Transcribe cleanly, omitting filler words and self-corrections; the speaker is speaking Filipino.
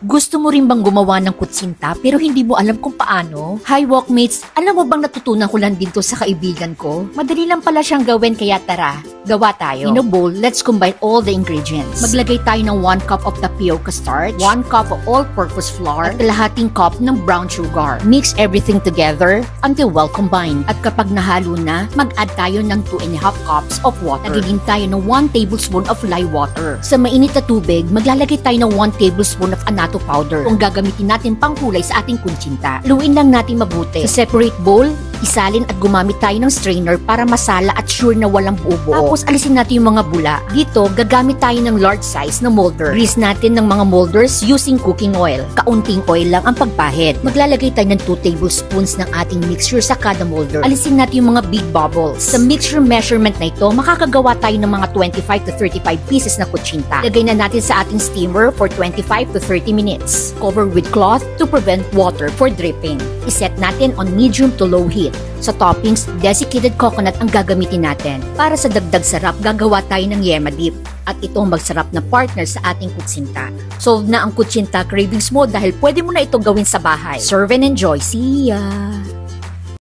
Gusto mo rin bang gumawa ng kutsinta pero hindi mo alam kung paano? Hi Walkmates! Alam mo bang natutunan ko lang din to sa kaibigan ko? Madali lang pala siyang gawin kaya tara, gawa tayo. In a bowl, let's combine all the ingredients. Maglagay tayo ng 1 cup of tapioca starch, 1 cup of all-purpose flour, at kalahating cup ng brown sugar. Mix everything together until well combined. At kapag nahalo na, mag-add tayo ng 2.5 cups of water. Lagyan tayo ng 1 tablespoon of lye water. Sa mainit na tubig, maglalagay tayo ng 1 tablespoon of annatto powder kung gagamitin natin pangkulay sa ating kutsinta. Luin lang natin mabuti. Sa separate bowl, isalin at gumamit tayo ng strainer para masala at sure na walang buo-buo. Tapos alisin natin yung mga bula. Dito, gagamit tayo ng large size na molder. Grease natin ng mga molders using cooking oil. Kaunting oil lang ang pagpahid. Maglalagay tayo ng 2 tablespoons ng ating mixture sa kada molder. Alisin natin yung mga big bubbles. Sa mixture measurement na ito, makakagawa tayo ng mga 25 to 35 pieces na kutsinta. Lagay na natin sa ating steamer for 25 to 30 minutes. Cover with cloth to prevent water for dripping. Iset natin on medium to low heat. Sa toppings, desiccated coconut ang gagamitin natin. Para sa dagdag sarap, gagawa tayo ng yema dip. At itong magsarap na partner sa ating kutsinta. Solve na ang kutsinta cravings mo dahil pwede mo na ito gawin sa bahay. Serve and enjoy. See ya!